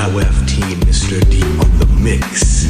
WFT, Mr. D on the mix.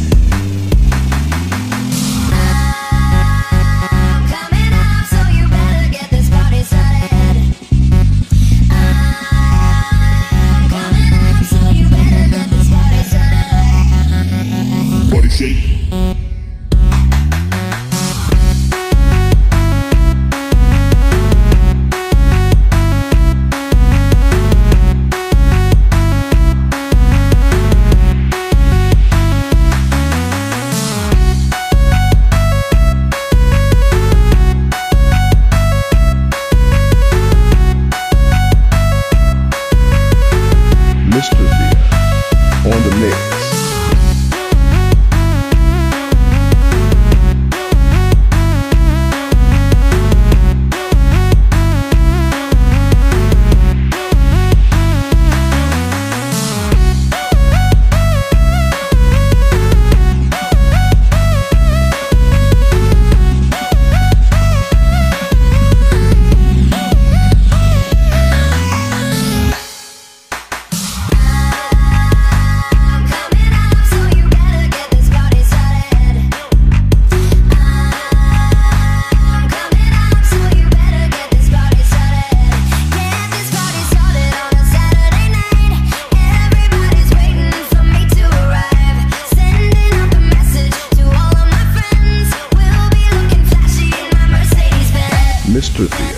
Mr. Thea.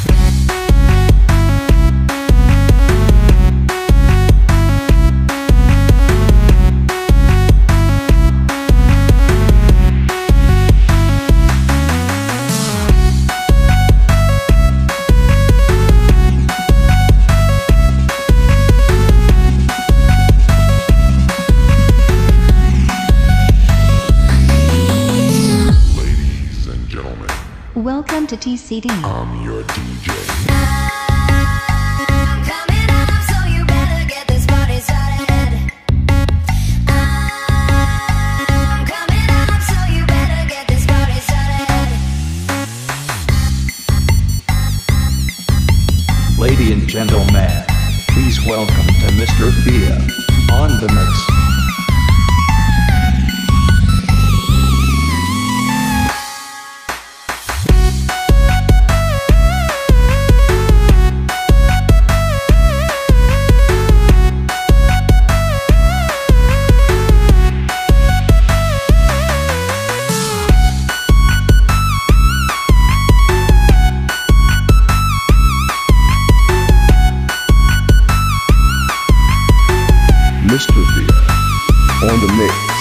Welcome to TCD. I'm your DJ. I'm coming up, so you better get this party started. I'm coming up, so you better get this party started. Ladies and gentlemen, please welcome to Mr. Thea on the mix. Mr. Thea on the mix.